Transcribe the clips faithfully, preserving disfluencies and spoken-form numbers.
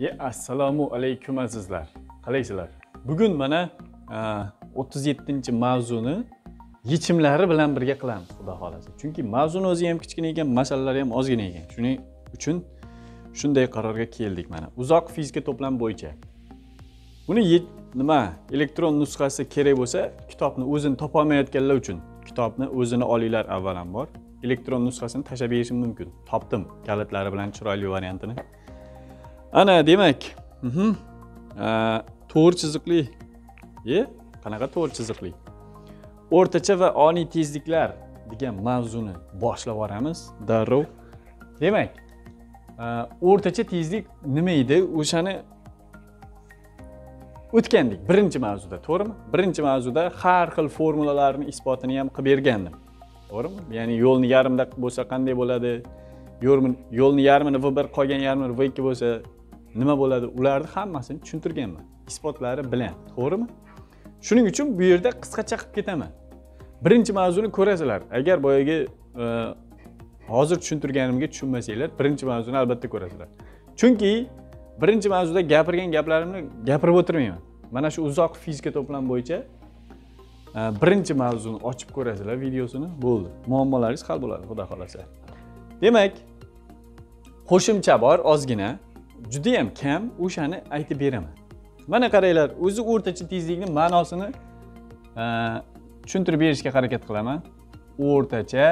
Ya, assalomu alaykum azizlar. Qalaysizlar? Bugun mana o'ttiz yettinchi mavzuni yechimlari bilan birga qilamiz, xudo xolasa. Chunki mavzuni o'zi ham kichkina ekan, masalalari ham ozgina ekan. Shuning uchun shunday qarorga keldik mana. Uzoq fizika to'plam bo'yicha. Buni nima, elektron nusxasi kerak bo'lsa, kitobni o'zini topa olmayotganlar uchun kitobni o'zini olinglar avvalambor. Elektron nusxasini tashlab berishim mumkin. Topdim kalitlari bilan chiroyli variantini. Ana, demak, to'g'ri chiziqli, ye, qanaqa to'g'ri chiziqli? O'rtacha va oniy tezliklar degan mavzuni boshlab yoramiz, darrov. Demak, o'rtacha tezlik nima edi? O'shani o'tgandik birinchi mavzuda, to'g'rimi? Birinchi mavzuda har xil formulalarning isbotini ham qilib bergandim. To'g'rimi? Ya'ni yo'lni yarimda bo'lsa qanday bo'ladi? Yo'lni yarmini v bir qolgan yarmini v ikki bo'lsa nima bo'ladi? Ularni hammasini tushuntirganman. Isbotlari bilan, to'g'rimi? Shuning uchun bu yerda qisqacha qilib ketaman. Birinchi mavzuni ko'rasizlar. Agar boyagi hozir tushuntirganimga tushunmasanglar, birinchi mavzuni albatta ko'rasizlar. Chunki birinchi mavzuda gapirgan gaplarimni gapirib o'tirmayman. Mana shu uzoq fizika to'plam bo'yicha birinchi mavzuni ochib ko'rasizlar videosini, bo'ldi. Muammolaringiz hal bo'ladi, xudo xolasa. Demak, qo'shimcha bor ozgina, juda ham kam, o'shani aytib beraman. Mana qaranglar, o'zi o'rtacha tezlikning ma'nosini tushuntirib berishga harakat qilaman. O'rtacha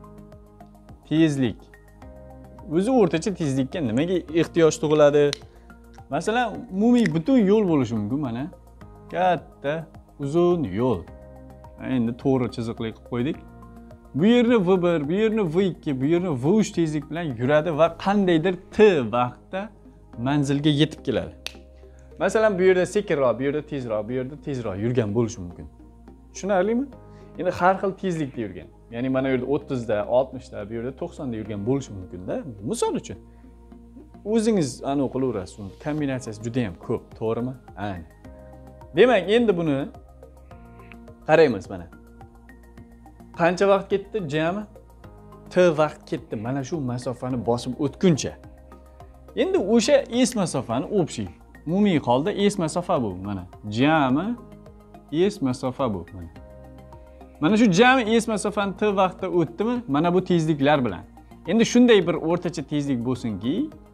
tezlik. O'zi o'rtacha tezlikka nimaga ehtiyoj tug'iladi? Masalan, umumiy butun yo'l bo'lishi mumkin mana. Katta, uzun yo'l. Endi to'g'ri chiziqli qilib qo'ydik. Bu yerni v bir, bu yerni v ikki, bu yerni v uch tezlik bilan yuradi va qandaydir t vaqtda manzilga yetib keladi. Masalan, bu yerda sekinroq, bu yerda tezroq, bu yerda tezroq yurgan bo'lishi mumkin. Tushunarlimi? Endi har xil tezlikda yurgan. Ya'ni mana bu yerda o'ttiz da, oltmish da, bu yerda to'qson da yurgan bo'lishi mumkin-da. Misol uchun. O'zingiz aniq qilaverasiz. Kombinatsiyasi juda ham ko'p, to'g'rimi? Ayni. Demak, endi buni qaraymiz mana. Qancha vaqt ketdi? Jami t vaqt ketdi. Mana shu masofani bosib o'tguncha. Endi o'sha es masofani общий, umumiy holda es masofa bu mana. Jami es masofa bu mana. Mana shu jami es masofani t vaqtda o'tdimi? Mana bu tezliklar bilan. Endi shunday bir o'rtacha tezlik bo'lsinki,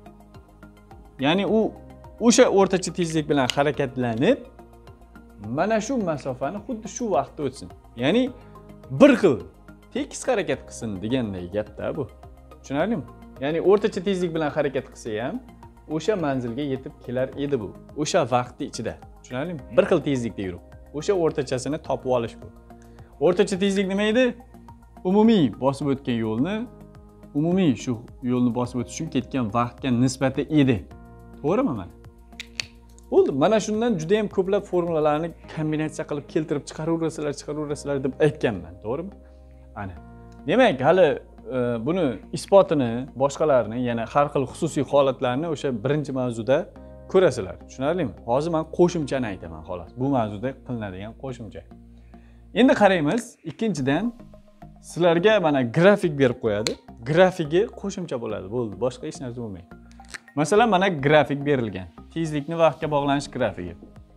ya'ni u o'sha o'rtacha tezlik bilan harakatlanib, mana shu masofani xuddi shu vaqtda o'tsin. Ya'ni bir xil tekis harakat qilsin deganday gapda bu. Tushunarlimi? Ya'ni o'rtacha tezlik bilan harakat qilsa ham o'sha manzilga yetib kelar edi bu. O'sha vaqtni ichida. Tushunarlimi? Bir xil tezlikda yurib, o'sha o'rtachasini topib olish bu. O'rtacha tezlik nima edi? Umumiy bosib o'tgan yo'lni, umumiy shu yo'lni bosib o'tish uchun ketgan vaqtga nisbati edi. To'g'rimi mana? Bo'ldi. Mana shundan juda ham ko'plab formulalarni kombinatsiya qilib keltirib chiqaraverasizlar, chiqaraverasizlar deb aytganman, to'g'rimi? Ana. Demak, hali buni isbotini, boshqalarini, yana har xil xususiy holatlarni o'sha birinchi mavzuda ko'rasizlar. Tushunarlimi? Hozir men qo'shimchani aytaman, xolos. Bu mavzuda qilinadigan qo'shimcha. Endi qaraymiz, ikkinchidan sizlarga mana grafik berib qo'yadi. Grafigi qo'shimcha bo'ladi, bo'ldi. Boshqa hech narsa bo'lmaydi. Masalan, mana grafik berilgan. Tezlikni vaqtga bog'lanish grafigi.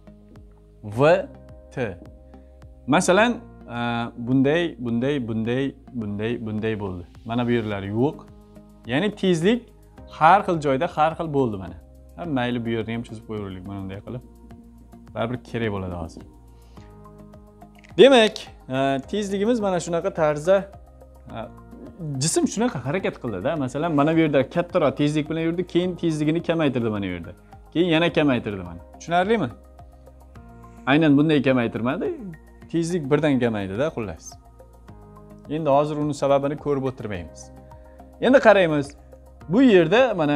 V T. Masalan, bunday, bunday, bunday, bunday, bunday bo'ldi. Mana bu yerlar yo'q. Ya'ni tezlik har xil joyda har xil bo'ldi mana. Ha, mayli bu yerni ham chizib qo'yaylik mana bunday qilib. Baribir kerak bo'ladi hozir. Demak, tezligimiz mana shunaqa tarzda jism shunaqa harakat qildi-da. Masalan, mana bu yerda kattaroq tezlik bilan yurdi, keyin tezligini kamaytirdi mana bu yerda. Keyin yana kamaytirdi mana. Tushunarlimi? Aynan bunday kamaytirmadi. Tezlik birdan kamaydi-da, xullas. Endi hozir uning sababini ko'rib o'tirmaymiz. Endi qaraymiz. Bu yerda mana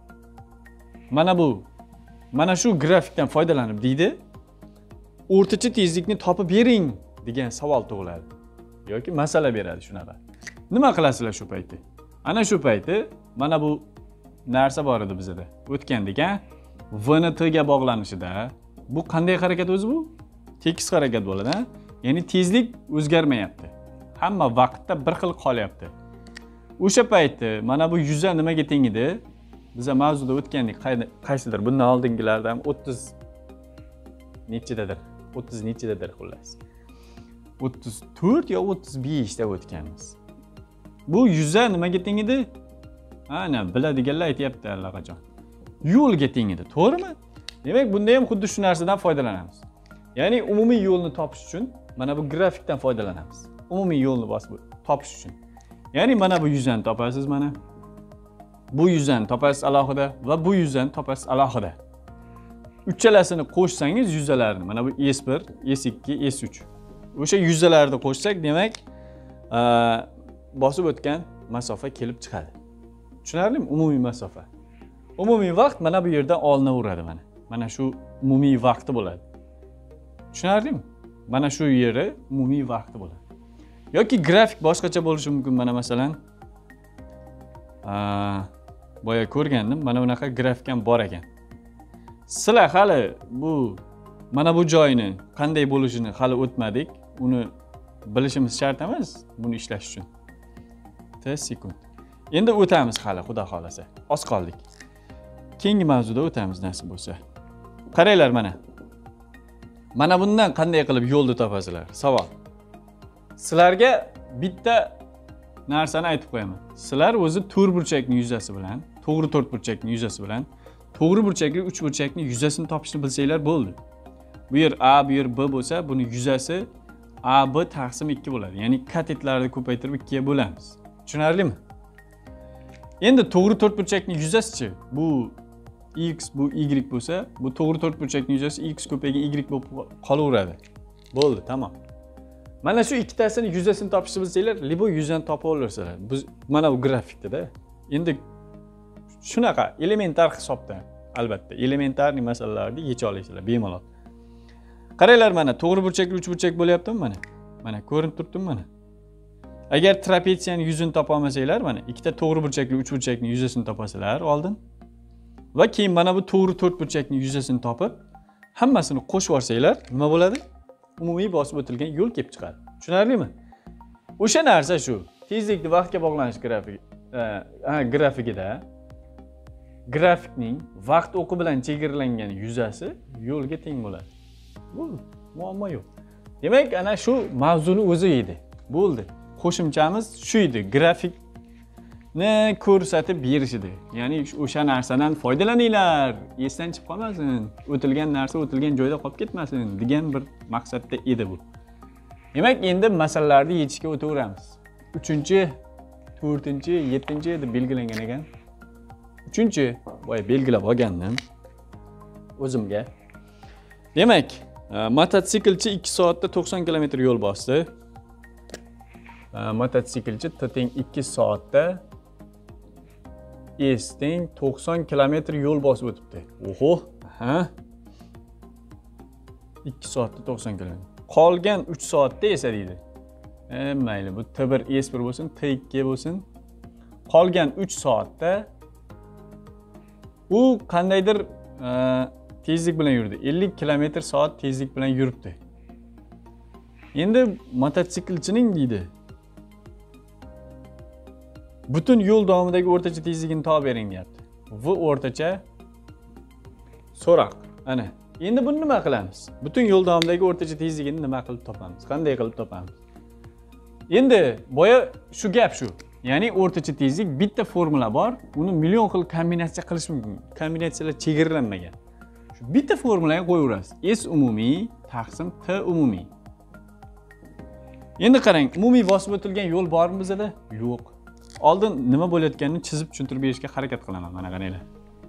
mana bu mana shu grafikdan foydalanib deydi, o'rtacha tezlikni topib bering degan savol tug'iladi. Yoki masala beradi shunaqa. Nima qilasizlar shu payti? Ana shu payti mana bu narsa bor edi bizda. O'tgandik, ha? V ni T ga bog'lanishida. Bu qanday harakat o'zi bu? Tekis harakat bo'ladi, ha? Ya'ni tezlik o'zgarmayapti. Hamma vaqtda bir xil qolyapti. O'sha payti mana bu yuz nimaga teng edi? Bize mavzuda o'tgandik, qaysidir bundan oldingilardan o'ttiz nechidadir? o'ttiz nechidadir xullas. o'ttiz to'rt yo o'ttiz besh da o'tganmiz. Bu yuza nimaga teng edi? Ana, biladiganlar aytayapti allaqachon. Yo'lga teng edi, to'g'rimi? Demak, bunda ham xuddi shu narsadan foydalanamiz. Ya'ni umumiy yo'lni topish uchun mana bu grafikdan foydalanamiz. Umumiy yo'lni bosib topish uchun. Ya'ni mana bu yuzani topasiz mana. Bu yuzani topasiz alohida va bu yuzani topasiz alohida. Uchalasini qo'shsangiz yuzalarni, mana bu S bir, S ikki, S uch. O'sha yuzalarni qo'shsak, demak, bosib o'tgan masofa kelib chiqadi. Tushunarlimi? Umumiy masofa. Umumiy vaqt mana bu yerdan olinaveradi mana. Mana shu umumiy vaqti bo'ladi. Tushunarlimi? Mana shu yeri umumiy vaqti bo'ladi. Yoki grafik boshqacha bo'lishi mumkin. Mana masalan, boya ko'rgandim, mana bunaqa grafik ham bor ekan. Sizlar hali bu mana bu joyni qanday bo'lishini hali o'tmadik. Uni bilishimiz shart emas buni ishlash uchun. T sekund. Endi o'tamiz hali, xudo xolasa. Oz qoldik. Keyingi mavzuda o'tamiz nasib bo'lsa. Qaranglar mana. Mana bundan qanday qilib yo'lni topasizlar? Savol. Sizlarga bitta narsani aytib qo'yaman. Sizlar o'zi to'rt burchakning yuzasi bilan, to'g'ri to'rt burchakning yuzasi bilan, to'g'ri burchakli uch burchakning yuzasini topishni bilsanglar bo'ldi. Bu yer A, bu yer B bo'lsa, buni yuzasi A, B taqsim ikki bo'ladi. Ya'ni katetlarni ko'paytirib ikkiga bo'lamiz. Tushunarlimi? Endi to'g'ri to'rt burchakning yuzasi-chi? Bu x, bu y bo'lsa, bu to'g'ri to'rt burchakning yuzasi x ko'paygan y bo'lib qolaveradi. Bo'ldi, tamom. Mana shu ikkitasini yuzasini topishni bilsanglar, libo yuzani topa olarsizlar. Biz mana bu grafikda-da. Endi shunaqa elementar hisobda, albatta, elementarniy masalalarni yecha olasizlar bemalol. Qaranglar mana to'g'ri burchakli uch burchak bo'lyaptimi mana? Mana ko'rinib turibdimi mana? Agar trapetsiyaning yuzini topa olmasanglar, mana ikkita to'g'ri burchakli uch burchakning yuzasini topasizlar oldin. Va keyin mana bu to'g'ri to'rt burchakning yuzasini topib, hammasini qo'shib yuborsanglar, nima bo'ladi? Umumiy bosib o'tilgan yo'l kelib chiqadi. Tushunarlimi? O'sha narsa shu. Tezlikni vaqtga bog'lanish grafiki, ha, grafikida grafikning vaqt o'qi bilan chegaralangan yuzasi yo'lga teng bo'ladi. Bu muammo yo'q. Demak, ana shu mavzuni o'zi edi. Bo'ldi. Qo'shimchamiz shu edi. Grafikni ko'rsatib berish edi. Ya'ni o'sha narsadan foydalaninglar, esdan chiqib qolmasin, o'tilgan narsa o'tilgan joyda qolib ketmasin degan bir maqsadda edi bu. Demak, endi masalalarni yechishga o'taveramiz. uchinchi, to'rtinchi, yettinchi deb belgilangan ekan. uchinchi boya belgilab olgandim o'zimga. Demak, mototsiklchi ikki soatda to'qson kilometr yo'l bosdi. Mototsiklchi T teng ikki soatda S teng to'qson kilometr yo'l bosib o'tibdi. Oho, ha. ikki soatda to'qson kilometr. Qolgan uch soatda esa deydi. E, mayli, bu T bir S bir bo'lsin, T ikki bo'lsin. Qolgan uch soatda u qandaydir tezlik bilan yurdi. ellik kilometr soat tezlik bilan yuribdi. Endi mototsiklchining deydi, butun yo'l davomidagi o'rtacha tezligini topib bering deyapti. V o'rtacha so'roq. Ana, endi buni nima qilamiz? Butun yo'l davomidagi o'rtacha tezligini nima qilib topamiz? Qanday qilib topamiz? Endi boya shu gap shu. Ya'ni o'rtacha tezlik bitta formula bor, uni million xil kombinatsiya qilish mumkin. Kombinatsiyalar chegaralanmagan. Shu bitta formulaga qo'yaverasiz. S umumiy taqsim T umumiy. Endi qarang, umumiy bosib o'tilgan yo'l bormi bizda? Yo'q. Oldin nima bo'layotganini chizib tushuntirib berishga harakat qilaman, mana qaranglar.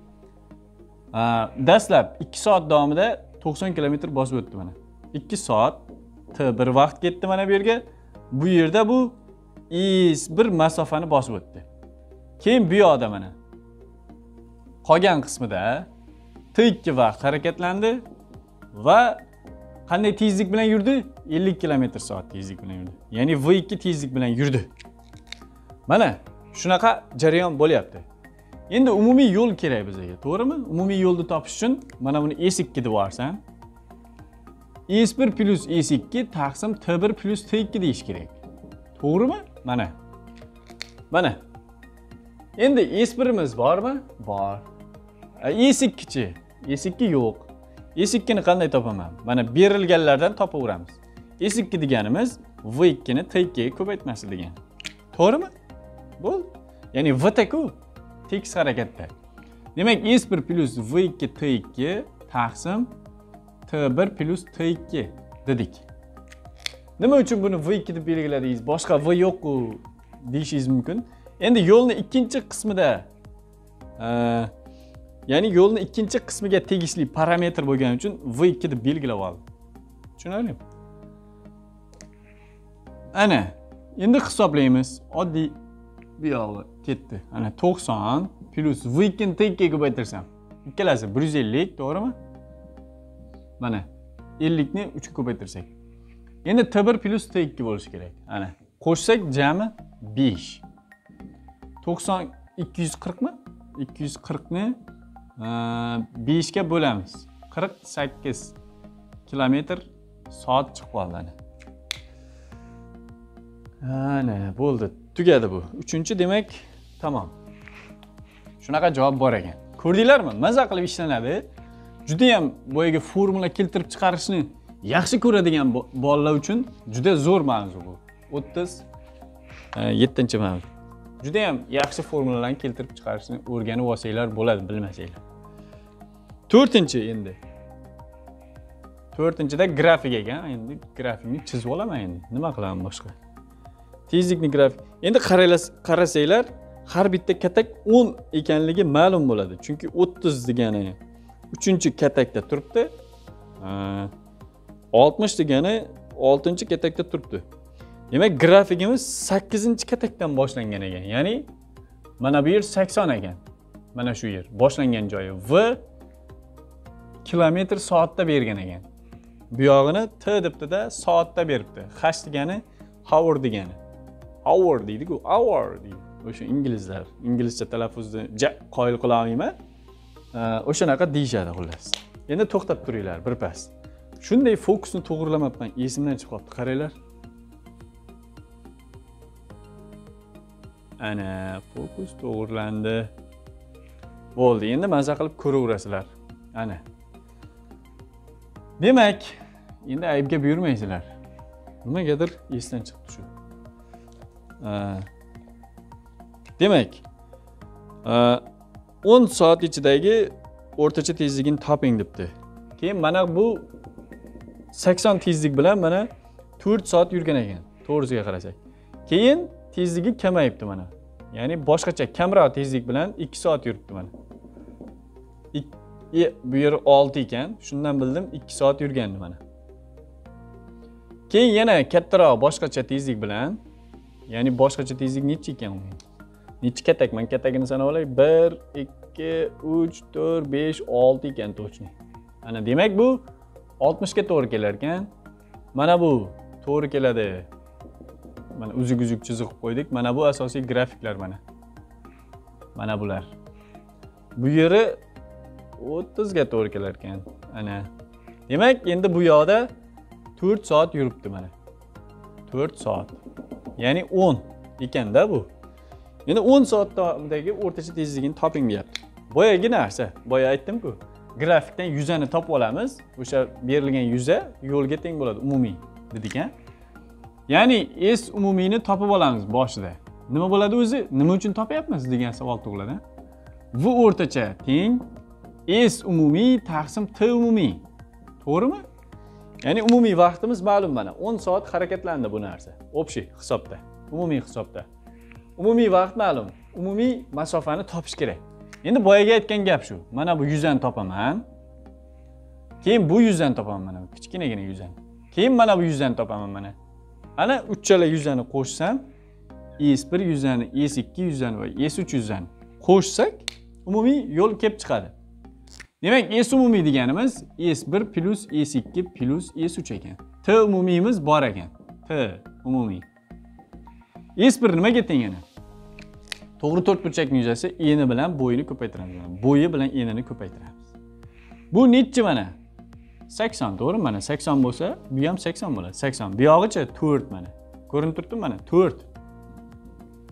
Dastlab ikki soat davomida to'qson kilometr bosib o'tdi mana. ikki soat T bir vaqt ketdi mana bu yerga. Bu yerda bu S bir masofani bosib o'tdi. Keyin bu yoqda mana qolgan qismida T ikki vaqt harakatlandi va qanday tezlik bilan yurdi? ellik kilometr soat tezlik bilan yurdi. Ya'ni V ikki tezlik bilan yurdi. Mana shunaqa jarayon bo'lyapti. Endi umumiy yo'l kerak bizga, to'g'rimi? Umumiy yo'lni topish uchun mana buni S ikki deb yuborsam, S bir plus S ikki taqsim T bir plus T ikki deyish kerak. To'g'rimi? Mana. Mana. Endi S birimiz bormi? Bor. S ikki-chi? S ikki yo'q. S ikkini qanday topaman? Mana berilganlardan topaveramiz. S ikki deganimiz V ikkini T ikkiga ko'paytmasi degan. To'g'rimi? Bo'ldi. Ya'ni V ku tekis harakatda. Demak, S bir plus V ikki T ikki taqsim T bir plus T ikki dedik. Nima uchun buni V ikki deb belgiladingiz? Boshqa V yo'q-ku deyishingiz mumkin. Endi yo'lni ikkinchi qismida, ya'ni yo'lni ikkinchi qismiga tegishli parametr bo'lgani uchun V ikki deb belgilab oldim. Tushunarlimi? Ana, endi hisoblaymiz. Oddiy bu yog'i ketdi. Ana to'qson plus V ikki ni T ikkiga ko'paytirsam, ikkalasi bir yuz ellik, to'g'rimi? Mana ellik ni uch ga ko'paytirsak. Endi T bir plus T ikki bo'lishi kerak. Ana, qo'shsak jami besh. to'qson ikki yuz qirq mi? ikki yuz qirq ni besh ga bo'lamiz. qirq sakkiz kilometr soat chiqib qoldi. Ana, bo'ldi. Tugadi bu. Uchinchi demak, tamom. Shunaqa javob bor ekan. Ko'rdinglarmi? Maza qilib ishlanadi. Juda ham boyaga formula keltirib chiqarishni yaxshi ko'radigan bolalar uchun juda zo'r mavzu bu. o'ttiz yettinchi mavzu. Juda ham yaxshi formulalarni keltirib chiqarishni o'rganib olsanglar bo'ladi, bilmasanglar. to'rtinchi endi. to'rtinchida grafik ekan. Endi grafikni chizib olaman endi. Nima qilaman boshqa? Tezlikni grafik. Endi qarasanglar, har bitta katak o'n ekanligi ma'lum bo'ladi. Chunki o'ttiz degani uchinchi katakda turibdi. oltmish degani oltinchi katakda turibdi. Demak, grafikimiz sakkizinchi katakdan boshlangan ekan. Ya'ni mana bu yer sakson ekan. Mana shu yer boshlangan joyi V kilometr soatda bergan ekan. Bu yog'ini T debdi-da, soatda beribdi. H degani hour degani. Hour deydi-ku, hour deydi. O'sha inglizlar, inglizcha talaffuzni qoyil qila olmayman. O'shanaqa deyishadi xullas. Endi to'xtab turinglar birpas. Shunday fokusni to'g'rilamabman, esimdan chiqib qoldi. Qaranglar. Ana, fokus to'g'rilandi. Bo'ldi. Endi maza qilib ko'raverasizlar. Ana. Demak, endi aybga buyurmaysizlar. Nimagadir esdan chiqdi shu. Demak, o'n soat ichidagi o'rtacha tezligini toping debdi. Keyin mana bu sakson tezlik bilan mana to'rt soat yurgan ekan, to'g'risiga qarasak. Keyin tezligi kamayibdi mana. Ya'ni boshqacha kamroq tezlik bilan ikki soat yuribdi mana. Bu yer olti ekan, shundan bildim ikki soat yurgandi mana. Keyin yana kattaroq boshqacha tezlik bilan, ya'ni boshqacha tezlik necha ekan u? Necha katak? Men katagini sanab olay. bir, ikki, uch, to'rt, besh, olti ekan точно. Ana demak bu oltmish ga to'g'ri kelar ekan. Mana bu to'g'ri keladi. Mana uzuk-uzuk chiziq qo'ydik. Mana bu asosiy grafiklar mana. Mana bular. Bu yeri o'ttiz ga to'g'ri kelar ekan. Ana. Demak, endi bu yoqda to'rt soat yuribdi mana. to'rt soat. Ya'ni o'n ekan-da bu. Endi o'n soatdagi o'rtacha tezligini toping deyapti. Boyagi narsa, boya aytdim-ku. Grafikdan yuzani topib olamiz. O'sha berilgan yuza yo'lga teng bo'ladi umumiy dedik-a. Ya'ni S umumiyni topib olamiz boshida. Nima bo'ladi o'zi? Nima uchun topyapmiz degan savol tug'iladi. V o'rtacha teng S umumiy taqsim T umumiy. To'g'rimi? Ya'ni umumiy vaqtimiz ma'lum mana. o'n soat harakatlandi bu narsa. Общий hisobda, umumiy hisobda. Umumiy vaqt ma'lum. Umumiy masofani topish kerak. Endi boyaga aytgan gap shu. Mana bu yuzani topaman. Keyin bu yuzani topaman mana. Kichkinagina yuzani. Keyin mana bu yuzani topaman mana. Ana uchala yuzani qo'shsam, S bir yuzani, S ikki yuzani va S uch yuzani qo'shsak, umumiy yo'l kelib chiqadi. Demak, S umumiy deganimiz S bir plus S ikki plus S uch ekan. T umumiyimiz bor ekan. T umumiy. S bir nimaga teng yana? To'g'ri to'rtburchakning yuzasi eni bilan bo'yini ko'paytiramiz. Bo'yi bilan enini ko'paytiramiz. Bu nechi mana? sakson, to'g'ri? Mana sakson bo'lsa, bu ham sakson bo'ladi. sakson. Bu yog'icha to'rt mana. Ko'rinib turibdi mana? to'rt.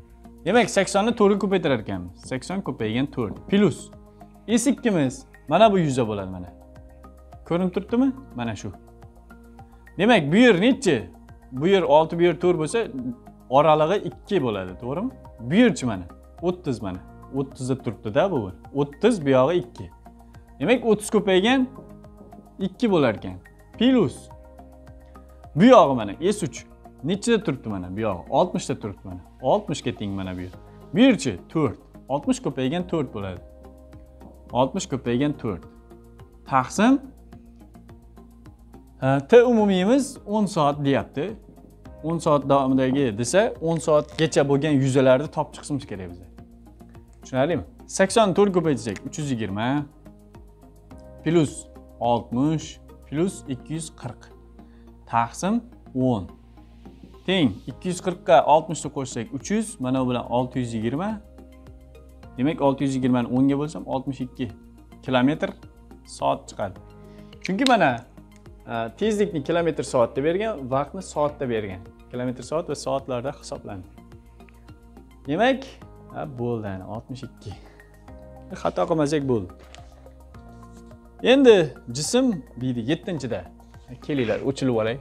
Demak, saksonni to'rtga ko'paytirar ekanmiz. sakson ko'paygan to'rt plus s ikkimiz mana bu yuz bo'ladi mana. Ko'rinib turibdimi? Mana shu. Demak, bu yer nechi? Bu yer olti, bu yer to'rt bo'lsa, oralig'i ikki bo'ladi, to'g'rimi? Bu yerchi mana o'ttiz mana. o'ttiz da turibdi-da bu. o'ttiz bu yog'i ikki. Demak, o'ttiz ko'paygan ikki bo'lar ekan. Plus bu yog'i mana s uch. Nechida turibdi mana bu yog'i? oltmish da turibdi mana. oltmish ga teng mana bu yer. Bu yerchi to'rt. oltmish ko'paygan to'rt bo'ladi. oltmish ko'paygan to'rt. Taqsim T umumiyimiz o'n soat deyapti. o'n soat davomidagi desa, o'n soatgacha bo'lgan yuzalarni topib chiqishimiz kerak bizga. Tushunarlimi? saksonni to'rt ko'paytirsak uch yuz yigirma plus oltmish plus ikki yuz qirq taqsim o'n teng ikki yuz qirq ga oltmishni qo'shsak uch yuz, mana bu bilan olti yuz yigirma. Demak, olti yuz yigirma ni o'n ga bo'lsam oltmish ikki kilometr soat chiqadi. Chunki mana tezlikni kilometr soatda bergan, vaqtni soatda bergan. Kilometr soat va soatlarda hisoblandi. Demak, ha bo'ldi, oltmish ikki. Xato qilmasak bo'ldi. Endi jism deydi yettinchida. Kelinglar, o'chilib olay.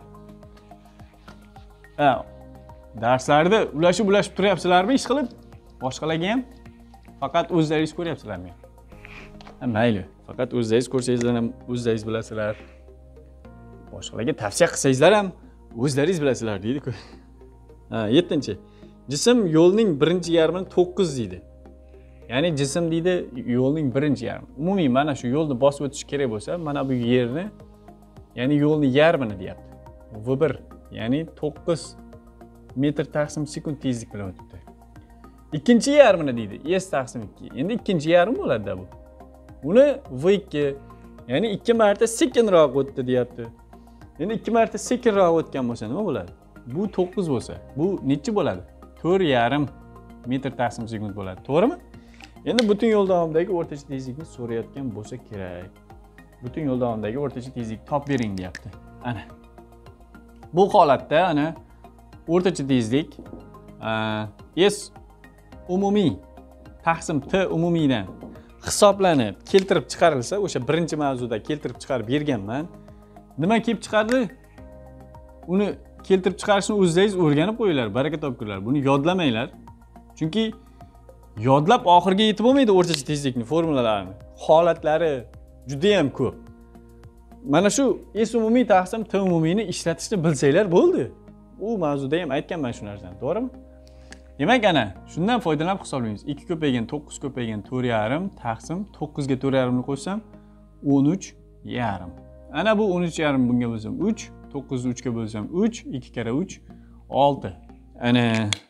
Ha, darslarda ulashib-ulashib turyapsizlarmi ish qilib? Boshqalarga ham faqat o'zlaringiz ko'ryapsizlarmi? Ha, mayli. Faqat o'zlaringiz ko'rsangizlar ham o'zlaringiz bilasizlar. Boshqalarga tavsiya qilsangizlar ham o'zlaringiz bilasizlar deydi-ku. Ha, yettinchi. Jism yo'lning birinchi yarmini to'qqiz deydi. Ya'ni jism deydi yo'lning birinchi yarmi. Umumiy mana shu yo'lni bosib o'tish kerak bo'lsa, mana bu yerni, ya'ni yo'lning yarmini deyapti. v bir, ya'ni to'qqiz metr taqsim sekund tezlik bilan o'tibdi. Ikkinchi yarmini deydi, s taqsim ikki. Endi ikkinchi yarmi bo'ladi-da bu. Uni v ikki, ya'ni ikki marta sekinroq o'tdi deyapti. Endi ikki marta sekinroq o'tgan bo'lsa nima bo'ladi? Bu to'qqiz bo'lsa, bu nechi bo'ladi? to'rt yarim metr taqsim sekund bo'ladi, to'g'rimi? Endi butun yo'l davomidagi o'rtacha tezlikni so'rayotgan bo'lsa kerak. Butun yo'l davomidagi o'rtacha tezlikni topib bering deyapti. Ana. Bu holatda ana o'rtacha tezlik s umumiy taqsim t umumiydan hisoblanib, keltirib chiqarilsa, o'sha birinchi mavzuda keltirib chiqarib berganman. Nima kelib chiqadi? Uni keltirib chiqarishni o'zlaringiz o'rganib qo'yinglar, baraka topinglar. Buni yodlamanglar. Chunki yodlab oxirga yetib bo'lmaydi o'rtacha tezlikni formulalarini. Holatlari juda ham ko'p. Mana shu s umumiy taqsim t umumiyni ishlatishni bilsanglar bo'ldi. U mavzuda ham aytganman shu narsani, to'g'rimi? Demak, ana shundan foydalanib hisoblaymiz. ikki ko'paygan to'qqiz ko'paygan to'rt yarim taqsim to'qqiz ga to'rt yarim ni qo'shsam o'n uch yarim. Ana bu o'n uch yarim bunga bo'lsam uch, to'qqiz ni uch ga bo'lsam uch, ikki kara uch, olti. Ana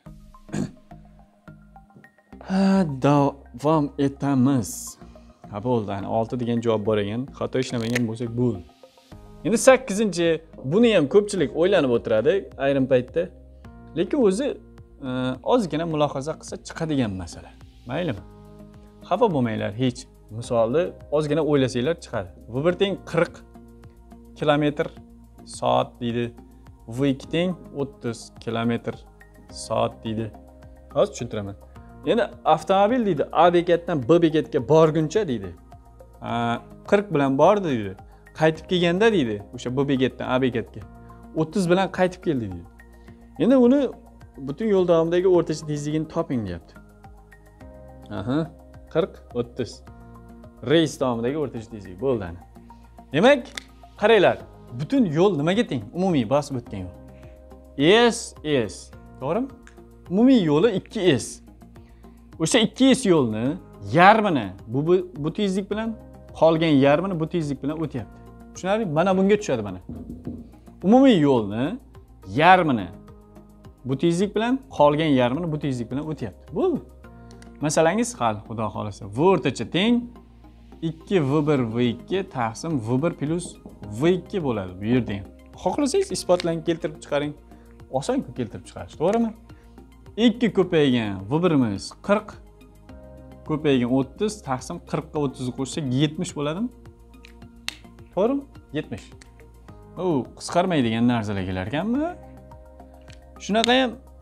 ha, davom etamiz. Ha, bo'ldi. Ana olti degan javob bor ekan. Xato ishlamagan bo'lsak bo'ldi. Endi sakkizinchi, buni ham ko'pchilik o'ylanib o'tiradi ayrim paytda. Lekin o'zi ozgina mulohaza qilsa chiqadigan masala. Maylimi? Xafa bo'lmanglar hech. Misolni ozgina o'ylasanglar chiqadi. v bir teng qirq kilometr soat deydi. v ikki teng o'ttiz kilometr soat deydi. Hozir tushuntiraman. Endi avtomobil deydi A bekatdan B bekatga borguncha deydi. qirq bilan bordi deydi. Qaytib kelganda deydi, o'sha B bekatdan A bekatga o'ttiz bilan qaytib keldi deydi. Endi uni butun yo'l davomidagi o'rtacha tezligini toping deyapti. Aha, qirq o'ttiz. Reys davomidagi o'rtacha tezlik bo'ldi ana. Demak, qaranglar, butun yo'l nimaga teng? Umumiy bosib o'tgan yo'l. S S. To'g'rimi? Umumiy yo'li ikki s. O'sha ikki s yo'lni yarmini bu, bu bu tezlik bilan, qolgan yarmini bu tezlik bilan o'tyapti. Tushunarli? Mana bunga tushadi mana. Umumiy yo'lni yarmini bu tezlik bilan, qolgan yarmini bu tezlik bilan o'tyapti. Bo'ldi. Masalangiz hal, xudo xolasa. V o'rtacha teng ikki v bir v ikki taqsim v bir plus v ikki bo'ladi bu yerda ham. Xohlasangiz isbotlarni keltirib chiqaring. Oson-ku keltirib chiqarish, to'g'rimi? ikki ko'paygan v birimiz qirq ko'paygan o'ttiz taqsim qirq ga o'ttiz ni qo'shsak yetmish bo'ladimi? To'g'rimi? yetmish. U qisqarmaydigan narsalar kelar ekanmi? Shunaqa ham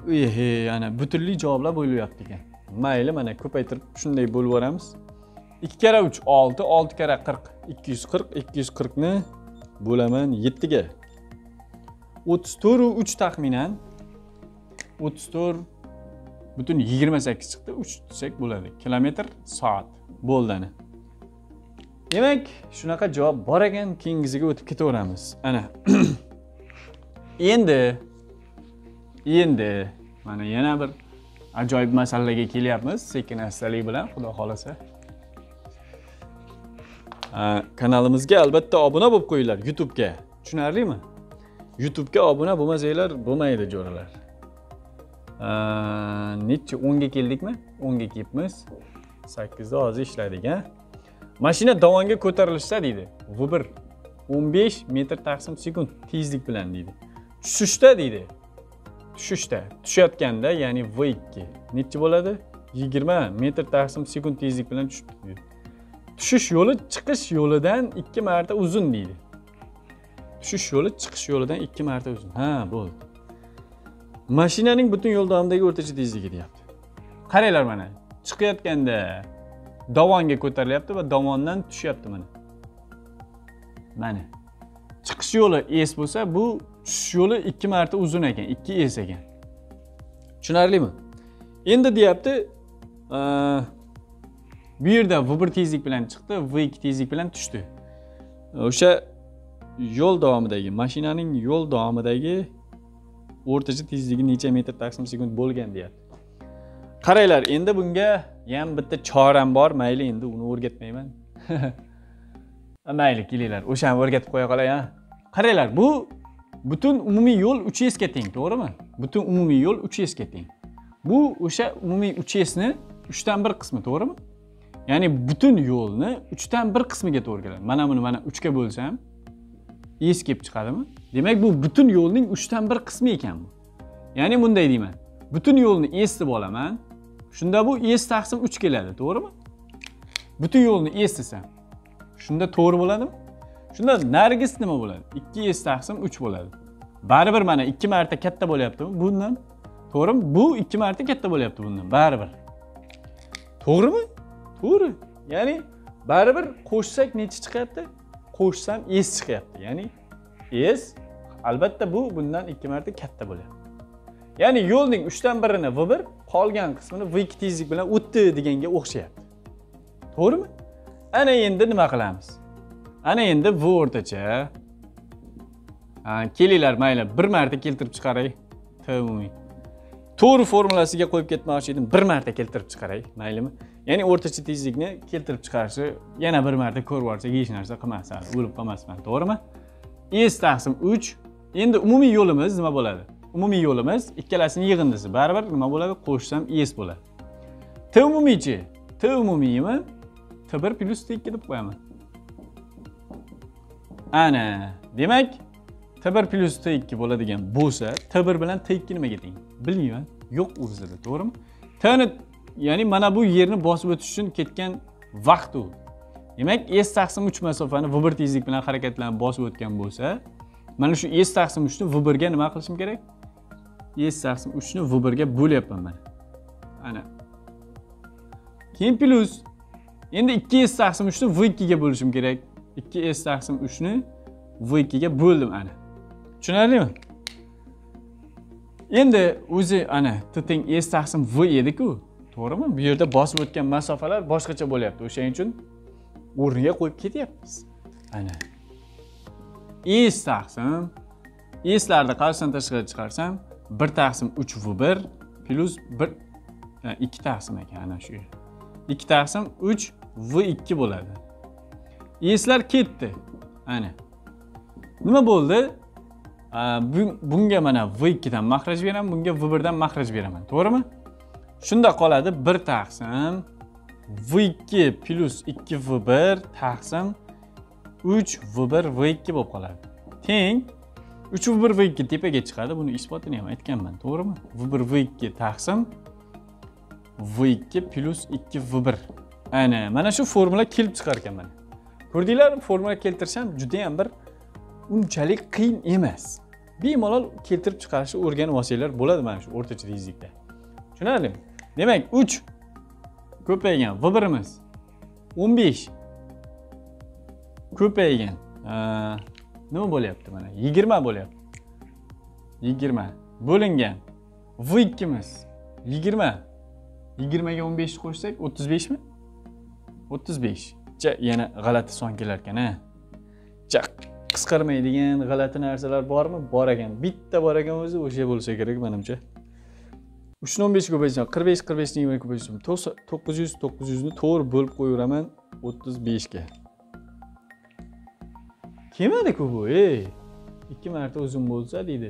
Ehe, ana butunli javoblar bo'lyapti ekan. Mayli, mana ko'paytirib shunday bo'lib yuboramiz. ikki kere uch olti, olti kere qirq, ikki yuz qirq, ikki yuz qirq ni bo'laman yetti ga. o'ttiz to'rt u uch taxminan o'ttiz to'rt butun yigirma sakkiz chiqdi. uch desak bo'ladi. Kilometr soat bo'ldi ana. Demak, shunaqa javob bor ekan, keyingisiga o'tib ketaveramiz. Ana. Endi endi mana yana bir ajoyib masalaga kelyapmiz, sekin-astalik bilan, xudo xolasa. Kanalimizga albatta obuna bo'lib qo'yinglar, YouTube ga. Tushunarlimi? YouTube ga obuna bo'lmasanglar bo'lmaydi, jo'ralar. Necha o'n ga keldikmi? o'n ga kelibmiz. sakkiz da hozir ishladik, ha? Mashina dovonga ko'tarilsa deydi. V bir o'n besh metr taqsim sekund tezlik bilan deydi. Tushishda deydi. Tushishda, tushayotganda, ya'ni V ikki necha bo'ladi? yigirma metr taqsim sekund tezlik bilan tushibdi deydi. Tushish yo'li chiqish yo'lidan ikki marta uzun deydi. Tushish yo'li chiqish yo'lidan ikki marta uzun. Ha, bo'ldi. Mashinaning butun yo'l davomidagi o'rtacha tezligi deyapti. Qaranglar mana, chiqayotganda dovonga ko'tarilyapti va dovondan tushyapti mana. Mana. Chiqish yo'li S bo'lsa, bu tushish yo'li ikki marta uzun ekan, ikki S ekan. Tushunarlimi? Endi deyapti, bu yerda V bir tezlik bilan chiqdi, V ikki tezlik bilan tushdi. O'sha yo'l davomidagi, mashinaning yo'l davomidagi o'rtacha tezligi necha metr taqsim sekund bo'lgan deyapti. Qaranglar, endi bunga ham bitta choram bor, mayli endi uni o'rgatmayman. Mayli, kelinglar, o'shani o'rgatib qo'ya qolay, ha. Qaranglar, bu butun umumiy yo'l uch S ga teng, to'g'rimi? Butun umumiy yo'l uch S ga teng. Bu o'sha umumiy uch S ni uch dan bir qismi, to'g'rimi? Ya'ni butun yo'lni uch dan bir qismiga to'g'ri keladi. Mana buni mana uch ga bo'lsam, S kelib chiqadimi? Demak, bu butun yo'lning uch dan bir qismi ekan bu. Ya'ni bunday deyman. Butun yo'lni S deb olaman. Shunda bu S taqsim uch keladi, to'g'rimi? Butun yo'lni S desam, shunda to'g'ri bo'ladimi? Shunda nargis nima bo'ladi? ikki S taqsim uch bo'ladi. Baribir mana ikki marta katta bo'lyaptimi bundan? To'g'rimi? Bu ikki marta katta bo'lyapti bundan, baribir. To'g'rimi? To'g'ri. Ya'ni baribir qo'shsak necha chiqyapti? Qo'shsam S chiqyapti. Ya'ni S albatta bu bundan ikki marta katta bo'lyapti. Ya'ni yo'lning uch dan birini V bir, qolgan qismini V ikki tezlik bilan o'tdi deganga o'xshayapti. To'g'rimi? Ana endi nima qilamiz? Ana endi V o'rtacha. Ha, kelinglar, mayli, bir marta keltirib chiqaray. Umumiy. To'g'ri formulasiga qo'yib ketmoqchi edim, bir marta keltirib chiqaray, maylimi? Ya'ni o'rtacha tezlikni keltirib chiqarishni yana bir marta ko'rib olsak, hech narsa qilmasam, o'lib qolmasman, to'g'rimi? S taqsim uch. Endi umumiy yo'limiz nima bo'ladi? Umumiy yo'limiz ikkalasining yig'indisi. Baribir nima bo'ladi? Qo'shsam S bo'ladi. T umumiychi. T umumiymi? T bir plus T ikki deb qo'yaman. Ana, demak, T bir plus T ikki bo'ladigan bo'lsa, T bir bilan T ikki nimaga teng? Bilmayman. Yo'q o'zida, to'g'rimi? T ni, ya'ni mana bu yerni bosib o'tish uchun ketgan vaqt u. Demak, S taqsim uch masofani V bir tezlik bilan harakatlanib bosib o'tgan bo'lsa, mana shu S taqsim uch ni V bir ga nima qilishim kerak? S taqsim uch ni V bir ga bo'lyapman mana. Ana. Keyin plus. Endi ikki S taqsim uch ni V ikki ga bo'lishim kerak. ikki S taqsim uch ni V ikki ga bo'ldim ana. Tushunarlimi? Endi o'zi ana T teng S taqsim V edi-ku, to'g'rimi? Bu yerda bosib o'tgan masofalar boshqacha bo'lyapti. O'shaning uchun o'rniga qo'yib ketyapmiz. Ana. S taqsim S larni qarshisidan tashqariga chiqarsam, bir taqsim uch V bir plus bir ikki taqsim ekan ana shu yer. ikki taqsim uch V ikki bo'ladi. S lar ketdi. Ana. Nima bo'ldi? Bunga mana V ikki dan makhraj beraman, bunga V bir dan makhraj beraman, to'g'rimi? Shunda qoladi bir taqsim V ikki plus ikki V bir taqsim uch V bir V ikki bo'lib qoladi. Teng uch V bir V ikki tepaga chiqadi. Buni isbotini ham aytganman, to'g'rimi? V bir V ikki taqsim V ikki plus ikki V bir. Ana, mana shu formula kelib chiqar ekan mana. Ko'rdinglarmi? Formula keltirisham juda ham bir unchalik qiyin emas. bemalol keltirib chiqarishni o'rganib olsanglar bo'ladi mana shu o'rtacha tezlikda. Tushunarlimi? Demak, uch ko'paygan v birimiz o'n besh ko'paygan nima bo'lyapti mana? yigirma bo'lyapti. yigirma bo'lingan v ikkimiz yigirma. yigirmaga o'n besh ni qo'shsak o'ttiz beshmi? o'ttiz besh. Ja, yana g'alati son kelar ekan, ha. Ja, qisqarmaydigan g'alati narsalar bormi? Bor ekan. Bitta bor ekan o'zi, o'sha bo'lsa kerak menimcha. uch ni o'n besh ko'paytirsam qirq besh, qirq besh ni yigirma ko'paytirsam to'qqiz yuz, to'qqiz yuz ni to'g'ri bo'lib qo'yaveraman o'ttiz besh ga. Kelmadi-ku bu, ey. ikki marta uzun bo'lsa deydi.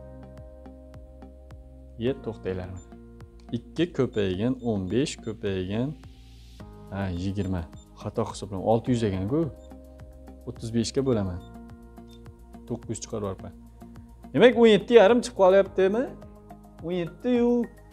Yet to'xtaylar. ikki ko'paygan o'n besh ko'paygan ha yigirma. Xato hisoblam olti yuz ekan-ku. o'ttiz besh ga bo'laman. to'qqiz yuz chiqarib yuborman. Demak o'n yetti yarim chiqib qolyaptimi? o'n yetti yu.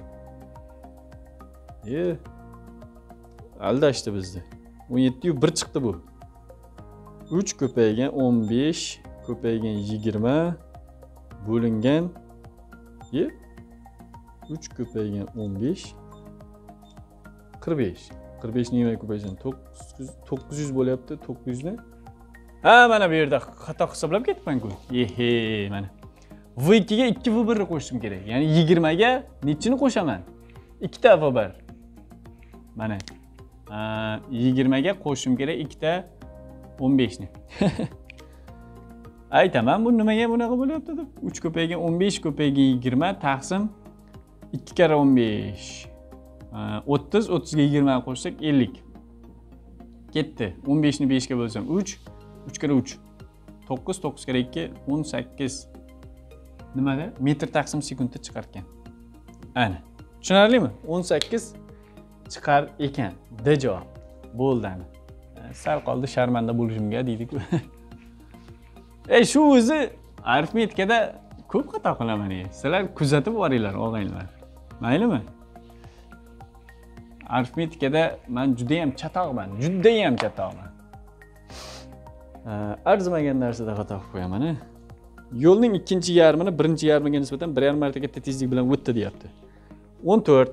Ye. Aldashdi bizni. o'n yetti yu bir chiqdi bu. uch ko'paygan o'n besh ko'paygan yigirma bo'lingan ye uch ko'paygan o'n besh qirq besh. qirq besh ni yigirma ko'paysam to'qqiz yuz bo'lyapti. to'qqiz yuz ni ha mana bu yerda xato hisoblab ketibman-ku. Ehe, mana. v ikki ga ikki v bir ni qo'shishim kerak. Ya'ni yigirma ga nechini qo'shaman? ikkita v bir. Mana. yigirma ga qo'shishim kerak ikkita o'n besh ni. Aytaman, bu nimaga bunaqa bo'lyapti deb. uch ko'paygan o'n besh ko'paygan yigirma taqsim ikki kara o'n besh. o'ttiz, o'ttiz ga yigirma qo'shsak ellik. Ketdi. o'n besh ni besh ga bo'lsam uch, uch kara uch. to'qqiz, to'qqiz kara ikki, o'n sakkiz. Nimada? Metr taqsim sekundda chiqar ekan. Ana. Tushunarlimi? o'n sakkiz chiqar ekan. D javob. Bo'ldi. Sal qoldi sharmanda bo'lishimga deydi-ku. Ey, shu o'zi arifmetikada ko'p xato qilaman. Sizlar kuzatib boringlar, o'g'aylar. Maylimi? Arifmetikada men juda ham chatoqman, juda ham chatoqman. Arzimagan narsada xato qilib qo'yaman. Yo'lning ikkinchi yarmini birinchi yarmiga nisbatan bir yarim marta katta tezlik bilan o'tdi deyapti. o'n to'rt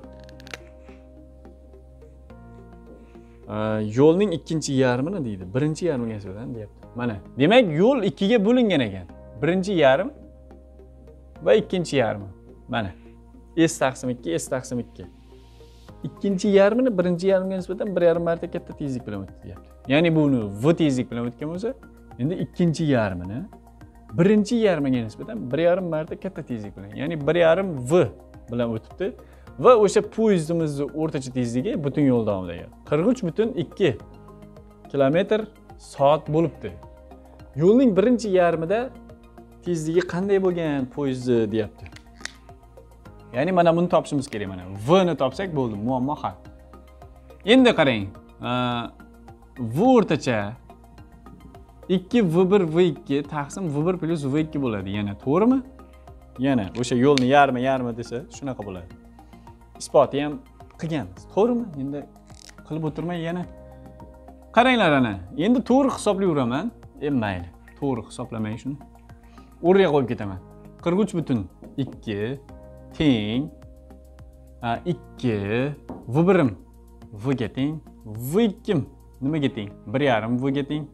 yo'lning ikkinchi yarmini deydi, birinchi yarmiga nisbatan deyapti. Mana, demak yo'l ikkiga bo'lingan ekan. Birinchi yarim va ikkinchi yarmi. Mana. S taqsim ikki, S taqsim ikki. Ikkinchi yarmini birinchi yarmiga nisbatan bir yarim marta katta tezlik bilan o'tdi deyapti. Ya'ni buni v tezlik bilan o'tgan bo'lsa, endi ikkinchi yarmini birinchi yarmiga nisbatan bir yarim marta katta tezlik bilan, ya'ni bir yarim v bilan o'tibdi. Va o'sha poyezdimizning o'rtacha tezligi butun yo'l davomida qirq uch butun ikki kilometr soat bo'libdi. Yo'lning birinchi yarmida tezligi qanday bo'lgan poyezdni deyapti. Ya'ni mana buni topishimiz kerak mana. V ni topsak bo'ldi, muammo hal. Endi qarang. V o'rtacha ikki v bir v ikki taqsim v bir plus v ikki bo'ladi. Yana to'g'rimi? Yana o'sha yo'lni yarmi yarmi desa shunaqa bo'ladi. Isboti ham qilganmiz. To'g'rimi? Endi qilib o'tirmay yana qaranglar ana. Endi to'g'ri hisoblayveraman. E mayli, to'g'ri hisoblamay shuni. O'rniga qo'yib ketaman. qirq uch butun ikki teng ikki v birim v ga teng, v ikkim nimaga teng? bir yarim v ga teng.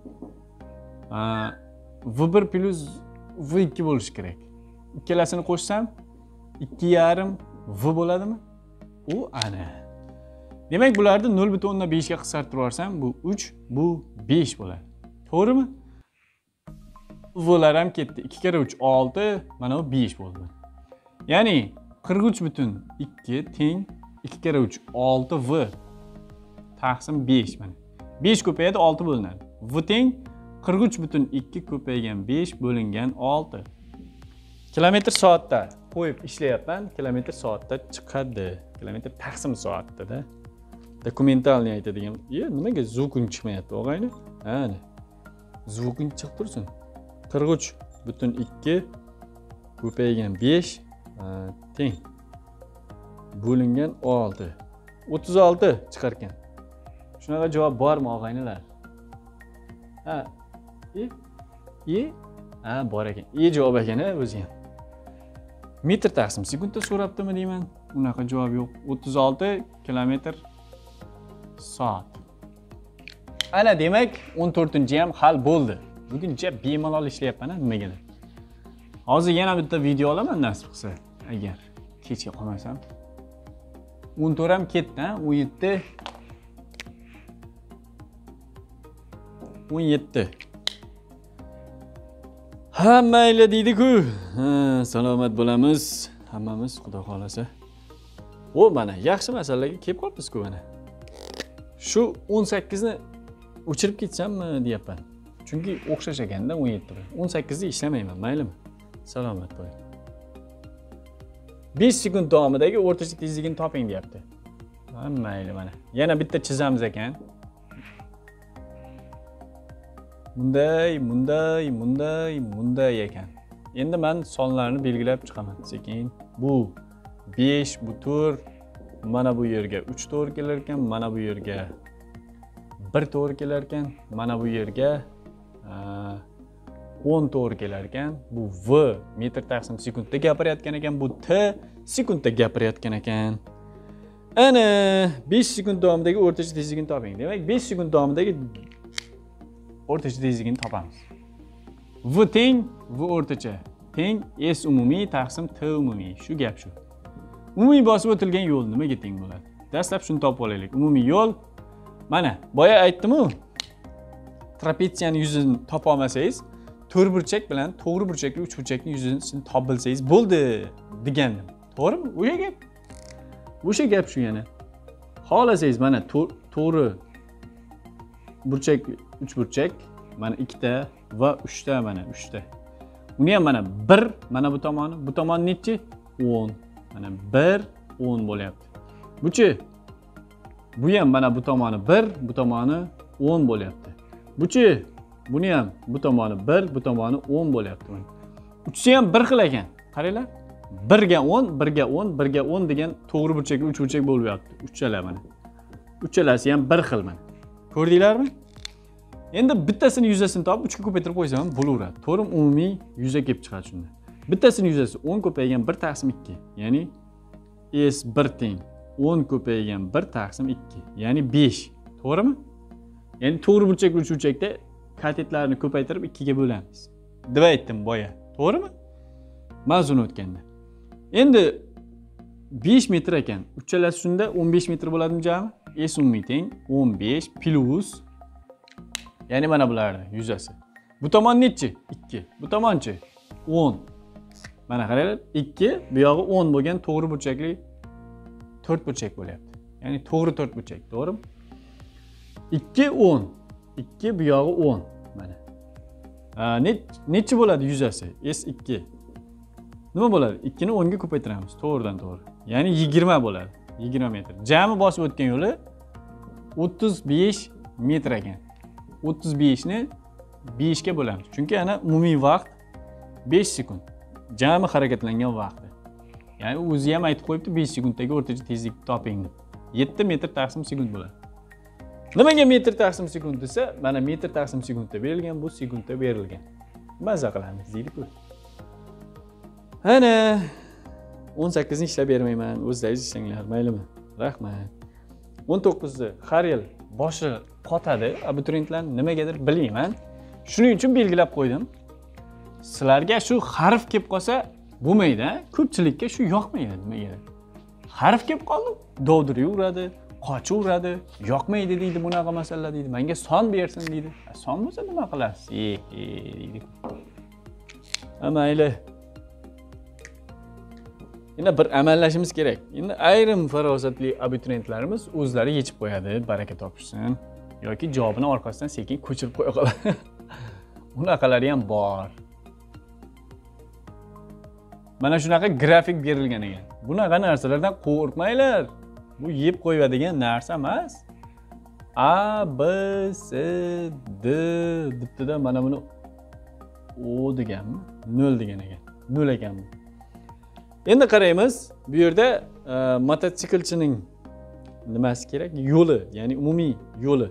v bir plus v ikki bo'lishi kerak. Ikkalasini qo'shsam ikki yarim v bo'ladimi? U ana. Demak, bularni nol butun o'ndan besh ga qisqartirib yuborsam, bu uch, bu besh bo'ladi. To'g'rimi? V'lar ham ketdi. ikki kara uch olti, mana bu besh bo'ldi. Ya'ni qirq uch butun ikki teng ikki kara uch olti v taqsim besh mana. besh ko'payadi, olti bo'linadi. V teng qirq uch butun ikki ko'paygan besh bo'lingan olti. Kilometr soatda qo'yib ishlayapman. Kilometr soatda chiqadi. Kilometr taqsim soatda-da. Dokumentalni aytadigan. Ye, nimaga zvukun chiqmayapti, o'g'ayni? Ana. Zvukun chiqib tursin. qirq uch butun ikki ko'paygan besh teng bo'lingan olti. o'ttiz olti chiqar ekan. Shunaqa javob bormi, o'g'aynilar? Ha. E? E? Ha, bor ekan. E javob ekan-a o'zi ham. metr taqsim sekundda so'rabdimi deyman. Unaqa javob yo'q. o'ttiz olti kilometr soat. Ana demak o'n to'rtinchi ham hal bo'ldi. Buguncha bemalol ishlayapman, nimaga? Hozir yana bitta video olaman nasib qilsa, agar kechga qolmasam. o'n to'rt ham ketdi, o'n yetti o'n yetti. Ha, mayli deydi-ku. Ha, salomat bo'lamiz hammamiz, xudo xolasa. O, mana yaxshi masalaga kelib qolibmiz-ku mana. Shu o'n sakkizni o'chirib ketsammi deyapman. Chunki o'xshash ekanda o'n yetti bilan. o'n sakkizda ishlamayman, maylimi? Salomat bo'ling. besh sekund davomidagi o'rtacha tezligini toping deyapti. Ha, mayli mana. Yana bitta chizamiz ekan. Bunday, bunday, bunday, bunday ekan. Endi men sonlarni belgilab chiqaman sekin. Bu besh, bu to'rt, mana bu yerga uch to'g'ri kelar ekan, mana bu yerga bir to'g'ri kelar ekan, mana bu yerga o'n to'g'ri kelar ekan. Bu v metr taqsim sekundda gapirayotgan ekan, bu t sekundda gapirayotgan ekan. Ana besh sekund davomidagi o'rtacha tezligini toping. Demak, besh sekund davomidagi o'rtacha tezligini topamiz. V teng v o'rtacha teng s umumiy taqsim t umumiy. Shu gap shu. Umumiy bosib o'tilgan yo'l nimaga teng bo'ladi? Dastlab shuni topib olaylik. Umumiy yo'l mana boya aytdim-ku. Trapetsiyani yuzini topa olmasangiz, to'rtburchak bilan to'g'ri burchakli uchburchakning yuzini topib bilsangiz bo'ldi degandim. To'g'rimi? O'sha gap. O'sha gap shu yana. Xohlasangiz mana to'g'ri burchak, uchburchak, mana ikkita va uchta mana uchta. Uni ham mana bir, mana bu tomoni, bu tomon nechi? o'n. Mana bir, o'n bo'lyapti. Buchi? Bu ham mana bu tomoni bir, bu tomoni o'n bo'lyapti. Buchi? Buni ham bu tomoni bir, bu tomoni o'n bo'lyapti. Uchisi ham bir xil ekan. Qaranglar. bir ga o'n, bir ga o'n, bir ga o'n degan to'g'ri burchakli uchburchak bo'lib yotdi. Uchalar mana. Uchalasi ham bir xil mana. Ko'rdinglarmi? Endi bittasini yuzasini topib uch ga ko'paytirib qo'ysam ham bo'laveradi. To'g'ri, umumiy yuza kelib chiqadi shunda. Bittasini yuzasi o'n ko'paygan bir taqsim ikki, ya'ni s bir teng o'n ko'paygan bir taqsim ikki, ya'ni besh. To'g'rimi? Ya'ni to'g'ri burchakli uchburchakda katetlarni ko'paytirib ikki ga bo'lamiz deb aytdim boya. To'g'rimi? Mavzuni o'tganda. Endi besh metr ekan. Uchalasi shunda o'n besh metr bo'ladimi jami? S umumiy teng o'n besh plus, ya'ni mana bularning yuzasi. Bu tomon nechi? ikki. Bu tomonchi? o'n. Mana qaranglar, ikki, bu yog'i o'n bo'lgan to'g'ri burchakli to'rt burchak bo'lyapti. Ya'ni to'g'ri to'rt burchak, to'g'rimi? ikki o'n. ikki bu yog'i o'n. Mana. Nechi bo'ladi yuzasi? S ikki. Nima bo'ladi? ikki ni o'n ga ko'paytiramiz, to'g'ridan to'g'ri. Ya'ni yigirma bo'ladi. yigirma metr. Jami bosib o'tgan yo'li o'ttiz besh metr ekan. o'ttiz besh ni besh ga bo'lamiz. Chunki ana umumiy vaqt besh sekund. Jami harakatlangan vaqti. Ya'ni o'zi ham aytib qo'yibdi besh sekunddagi o'rtacha tezlikni toping deb. yetti metr taqsim sekund bo'ladi. Nimaga metr taqsim sekund desa, mana metr taqsim sekundda berilgan, bu sekundda berilgan. Maza qilamiz deydi-ku. Ana o'n sakkizni ishlab bermayman, o'zlaringiz ishlanglar, maylimi? Rahmat. o'n to'qqizni har yil boshi qotadi, abituriyentlar nimagadir bilmayman. Shuning uchun belgilab qo'ydim. Sizlarga shu harf kelib qolsa bo'lmaydi, ko'pchilikka shu yoqmaydi, nimaga? Harf kelib qoldi, dovdiraveradi, qochaveradi, yoqmaydi deydi, bunaqa masala deydi. Menga son bersin deydi. Son bo'lsa nima qilasiz? E, e deydi. Mayli. Endi bir amallashimiz kerak. Endi ayrim farosatli abituriyentlarimiz o'zlari yechib qo'yadi, baraka topishsin yoki javobini orqasidan sekin ko'chirib qo'ya qoladi. Bunaqalari ham bor. Mana shunaqa grafik berilgan ekan. Bunaqa narsalardan qo'rqmanglar. Bu yeb qo'yadigan narsa emas. A, B, S, D debdi-da, mana buni O deganmi? nol degan ekan. nol ekan bu. Endi qaraymiz, bu yerda mototsiklchining nimasi kerak? Yo'li, ya'ni umumiy yo'li.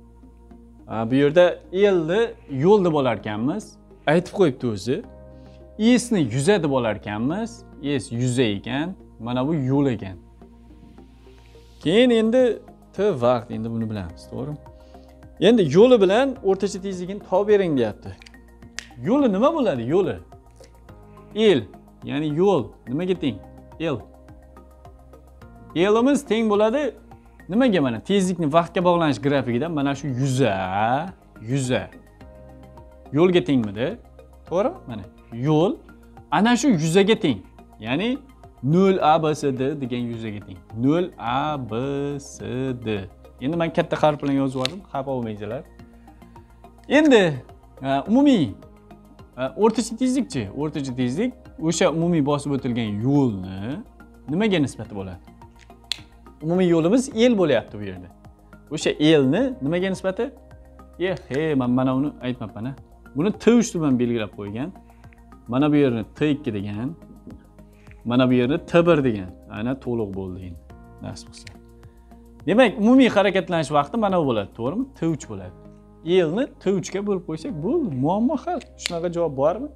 Bu yerda elni yo'l deb olar ekanmiz. Aytib qo'yibdi o'zi. esni yuza deb olar ekanmiz. Es yuza ekan, mana bu yo'l ekan. Keyin endi t vaqt, endi buni bilamiz, to'g'rimi? Endi yo'li bilan o'rtacha tezligini topib bering deyapti. Yo'li nima bo'ladi? Yo'li el, ya'ni yo'l nimaga teng? El. Elimiz teng bo'ladi nimaga? Mana tezlikni vaqtga bog'lanish grafikidan mana shu yuza, yuza yo'lga tengmidi? To'g'rimi? Mana yo'l ana shu yuzaga teng. Ya'ni nol A B C D degan yuzaga teng. nol A B C D. Endi men katta harf bilan yozib yubordim, xafa bo'lmaysizlar. Endi umumiy o'rtacha tezlikchi, o'rtacha tezlik o'sha umumiy bosib o'tilgan yo'lni nimaga nisbati bo'ladi? Umumiy yo'limiz el bo'lyapti bu yerda. O'sha elni nimaga nisbati? Eh, he, men mana uni aytmabman. Buni T uch bilan belgilab qo'ygan. Mana bu yerni T ikki degan, mana bu yerni T bir degan. Ana to'liq bo'ldi endi. Nasib qilsa. Demak, umumiy harakatlanish vaqti mana bu bo'ladi, to'g'rimi? T uch bo'ladi. Elni T uch ga bo'lib qo'ysak, bo'ldi, muammo hal. Shunaqa javob bormi?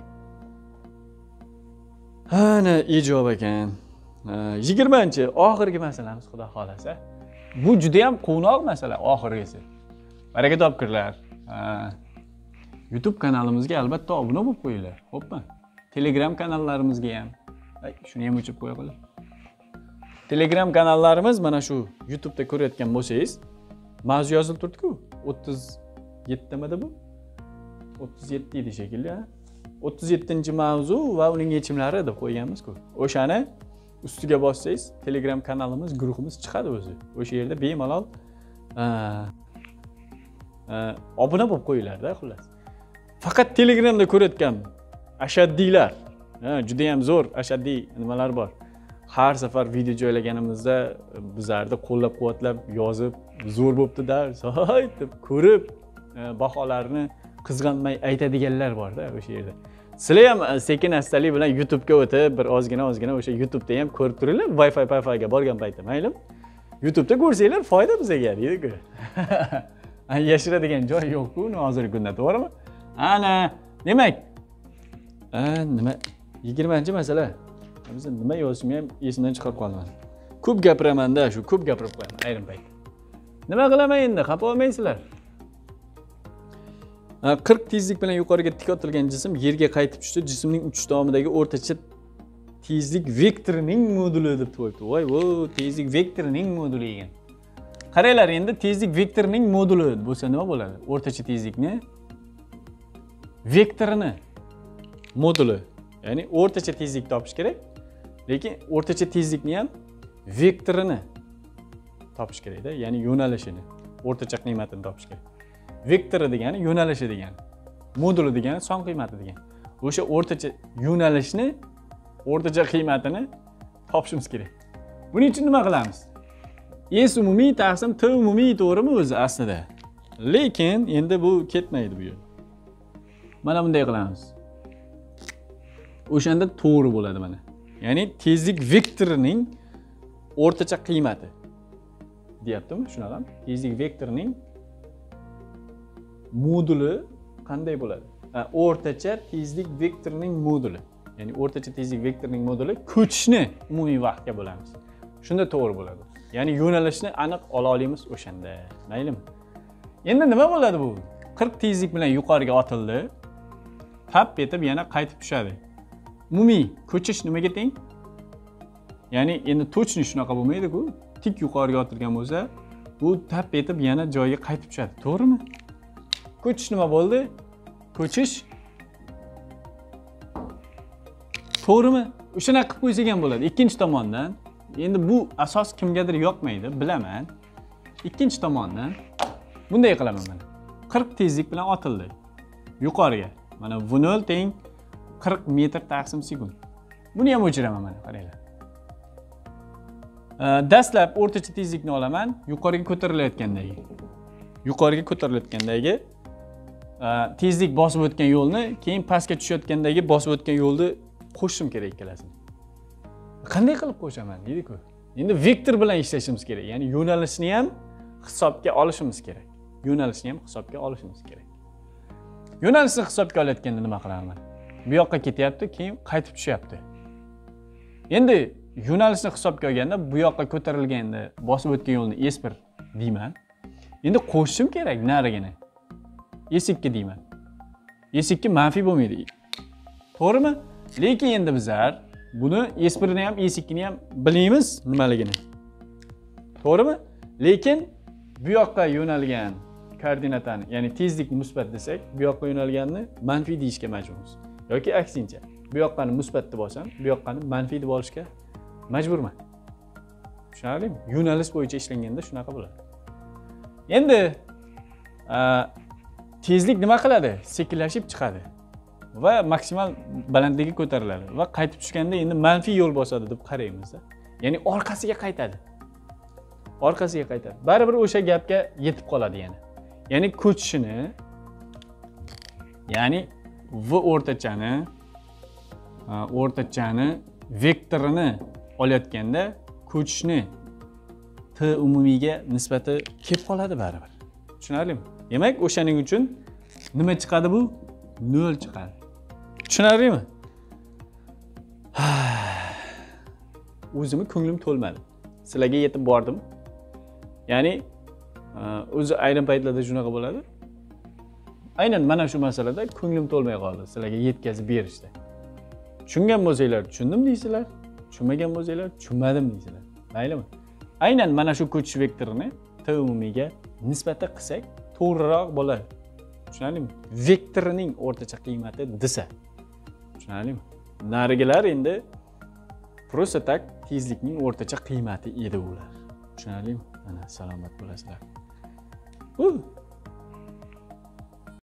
Ana ijob ekan. yigirmanchi oxirgi masalamiz, xudo xolasa. Bu juda ham quvnoq masala oxirgisi. Baraka topkirlar. YouTube kanalimizga albatta obuna bo'lib qo'yinglar. Xo'pmi? Telegram kanallarimizga ham. Ay, shuni ham o'chirib qo'ya qo'ying. Telegram kanallarimiz mana shu YouTube'da ko'rayotgan bo'lsangiz, mavzu yozilib turibdi-ku. o'ttiz yettimidi bu? o'ttiz yetti edi shekilli, ha? o'ttiz yettinchi mavzu va uning yechimlari deb qo'yganmiz-ku. O'shani ustiga bossangiz, Telegram kanalimiz, guruhimiz chiqadi o'zi. O'sha yerda bemalol obuna bo'lib qo'yinglar-da, xullas. Faqat Telegramda ko'rayotgan ashaddiylar, ha, juda ham zo'r ashaddiy nimalar bor. Har safar video joylaganimizda bizlarni qo'llab-quvvatlab yozib, zo'r bo'pti-da, soy deb ko'rib, baholarni qizg'anmay aytadiganlar bor-da o'sha yerda. Sizlar ham sekin astalik bilan YouTube ga o'tib, bir ozgina ozgina o'sha YouTube da ham ko'rib turinglar, Wi-Fi Wi-Fi ga borgan paytda, maylimi? YouTube da ko'rsanglar foyda bizga deydi-ku. Yashiradigan joy yo'q-ku hozirgi kunda, to'g'rimi? Ana, demak, nima yigirmanchi masala. Biz nima yozishimni ham esimdan chiqarib qoldim. Ko'p gapiraman-da, shu ko'p gapirib qo'yaman ayrim payt. Nima qilaman endi? Xafa olmaysizlar. qirq tezlik bilan yuqoriga tik otilgan jism yerga qaytib tushdi. Jismning uchish davomidagi o'rtacha tezlik vektorining moduli deb qo'yibdi. Voy, vo, tezlik vektorining moduli ekan. Qaranglar, endi tezlik vektorining moduli bo'lsa nima bo'ladi? O'rtacha tezlikni vektorini moduli, ya'ni o'rtacha tezlik topish kerak. Lekin o'rtacha tezlikni ham vektorini topish kerak-da, ya'ni yo'nalishini, o'rtacha qiymatini topish kerak. Vektori degani yo'nalishi degani, moduli degani son qiymati degani. O'sha o'rtacha yo'nalishni, o'rtacha qiymatini topishimiz kerak. Buning uchun nima qilamiz? S umumiy taqsim T umumiy, to'g'rimi o'zi aslida? Lekin endi bu ketmaydi bu yerda. Mana bunday qilamiz. O'shanda to'g'ri bo'ladi mana. Ya'ni tezlik vektorining o'rtacha qiymati deyaptimi? Shunaqami? Tezlik vektorining moduli qanday bo'ladi? Ha, o'rtacha tezlik vektorining moduli. Ya'ni o'rtacha tezlik vektorining moduli ko'chishni umumiy vaqtga bo'lamiz. Shunda to'g'ri bo'ladi. Ya'ni yo'nalishni aniq ola olamiz o'shanda. Maylimi? Endi nima bo'ladi bu? qirq tezlik bilan yuqoriga otildi. Tap etib yana qaytib tushadi. Umumiy ko'chish nimaga teng? Ya'ni endi точно shunaqa bo'lmaydi-ku. Tik yuqoriga otilgan bo'lsa, bu tap etib yana joyiga qaytib tushadi. To'g'rimi? Ko'chish nima bo'ldi? Ko'chish to'g'rimi? O'shana qilib qo'ysak ham bo'ladi. Ikkinchi tomondan, endi bu asos kimgadir yoqmaydi, bilaman. Ikkinchi tomondan bunday qilaman mana. qirq tezlik bilan otildi. Yuqoriga. Mana v nol teng qirq metr taqsim sekund. Buni ham o'chiraman mana, qaranglar. Dastlab o'rtacha tezlikni olaman, yuqoriga ko'tarilayotgandagi. Yuqoriga ko'tarilayotgandagi tezlik bosib o'tgan yo'lni, keyin pastga tushayotgandagi bosib o'tgan yo'lni qo'shishim kerak ikkalasini. Qanday qilib qo'shaman deydi-ku. Endi vektor bilan ishlashimiz kerak. Ya'ni yo'nalishni ham hisobga olishimiz kerak. Yo'nalishni ham hisobga olishimiz kerak. Yo'nalishni hisobga olayotganda nima qilaman? bu yoqqa ketyapti, keyin qaytib tushyapti. Endi yo'nalishni hisobga olganda bu yoqqa ko'tarilganda bosib o'tgan yo'lni S bir deyman. Endi qo'shishim kerak narigini. S ikki deyman. S ikki manfiy bo'lmaydi. To'g'rimi? Lekin endi bizlar buni S birni ham S ikkini ham bilamiz nimaligini. To'g'rimi? Lekin bu yoqqa yo'nalgan koordinatani, ya'ni tezlik musbat desak, bu yoqqa yo'nalganni manfiy deyishga majburmiz. Yoki aksincha, bu yoqqani musbat deb olsam, bu yoqqani manfiy deb olishga majburman. Tushunarlimi? Yo'nalish bo'yicha ishlanganda shunaqa bo'ladi. Endi tezlik nima qiladi? Sekinlashib chiqadi va maksimal balandlikka ko'tariladi va qaytib tushganda endi manfiy yo'l bosadi deb qaraymiz. Ya'ni orqasiga qaytadi. Orqasiga qaytadi. Baribir o'sha gapga yetib qoladi yana. Ya'ni ko'chishini, ya'ni v o'rtachani, o'rtachani vektorini olayotganda ko'chishni t umumiyga nisbati kelib qoladi baribir. Tushunarlimi? Demak, o'shaning uchun nima chiqadi bu? nol chiqadi. Tushunarlimi? O'zimni ko'nglim to'lmadi. Sizlarga yetib bordim. Ya'ni o'zi ayrim paytlarda shunaqa bo'ladi. Aynan mana shu masalada ko'nglim to'lmay qoldi sizlarga yetkazib berishda. Tushungan bo'lsanglar tushundim deysizlar, tushunmagan bo'lsanglar tushunmadim deysizlar. Maylimi? Aynan mana shu ko'chish vektorini t umumiyga nisbata qilsak to'g'riroq bo'ladi. Tushunarlimi? Vektorining o'rtacha qiymati desa. Tushunarlimi? Narigilar endi просто tak tezlikning o'rtacha qiymati edi ular. Tushunarlimi? Mana salomat bo'lasizlar. Uh